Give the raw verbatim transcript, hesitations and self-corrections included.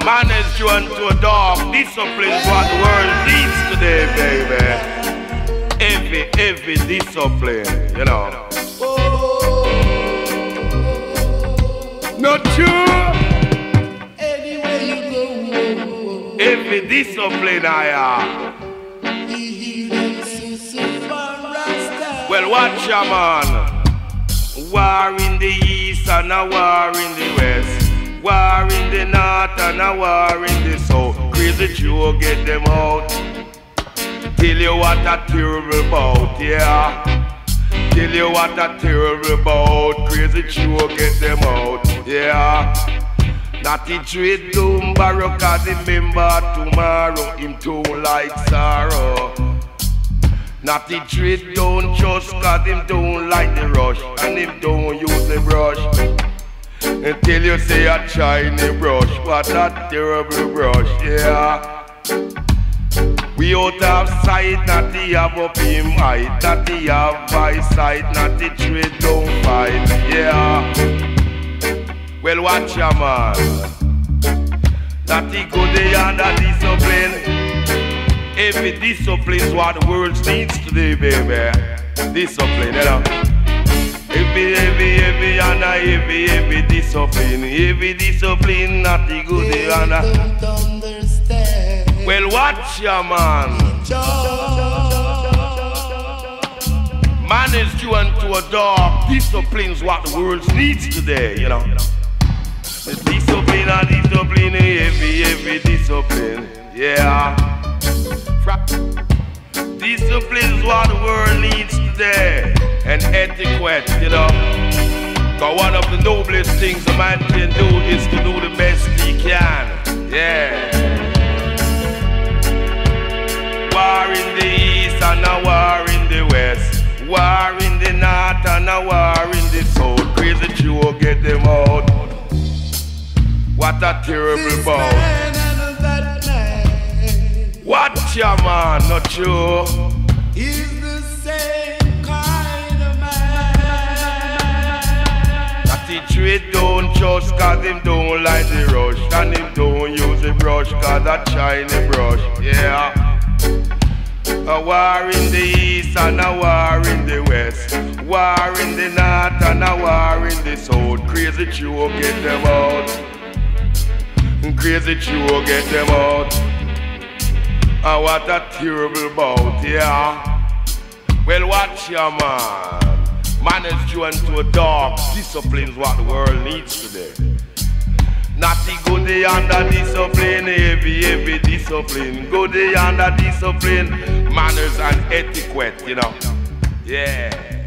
Man is drawn to a dog. Discipline is what the world needs today, baby. Every, every discipline, you know. Not true. Anywhere you go, every discipline I have. Well, watch ya, man. War in the east and a war in the west. War in the north and a war in the south. Crazy Joe, get them out. Tell you what a terrible bout, yeah. Tell you what a terrible bout. Crazy Joe, get them out, yeah. Natty trade doom barrow, cause remember tomorrow him too like sorrow. Natty trade don't trust, cause him don't like the rush, and him don't use the brush. Until you say a shiny brush, what a terrible brush, yeah. We out of sight, Natty have up him height. Natty have by sight, Natty trade don't fight, yeah. Well, watch ya, man. Natty go there under discipline. Every discipline is what the world needs today, baby. Discipline, you know. Every, every, every, and every, every discipline. Every discipline, Natty go there under. Well, watch ya, man. Man is drawn to a dog. Discipline is what the world needs today, you know. Discipline and discipline, every, every discipline, yeah. Discipline is what the world needs today. And etiquette, you know. Cause one of the noblest things a man can do is to do the best he can, yeah. War in the east and a war in the west. War in the north and a war in the south. Crazy Joe, get them out. What a terrible bout. Watch ya, man, not true. He's the same kind of man. Natty trade don't trust, cause him don't like the rush, and him don't use the brush, cause that shiny brush, yeah. A war in the east and a war in the west. War in the north and a war in the south. Crazy Joe, get them out. Crazy Joe, get them out. Ah, what a terrible bout, yeah. Well, watch ya, man. Man is drawn to a dog. Discipline is what the world needs today. Natty go there under discipline, heavy, heavy discipline. Go there under discipline, manners and etiquette, you know. Yeah.